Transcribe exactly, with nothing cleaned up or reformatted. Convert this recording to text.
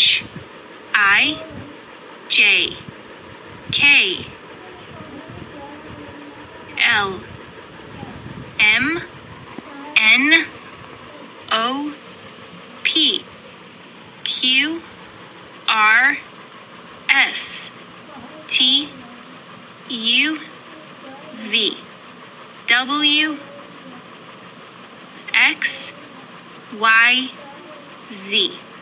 H I J K L M N O P Q R S T U V W X Y Z.